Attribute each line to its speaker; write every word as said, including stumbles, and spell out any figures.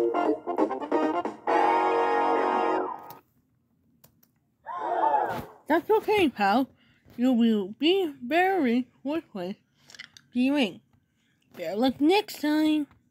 Speaker 1: That's okay, pal. You will be very quickly. Be wait. Better luck next time.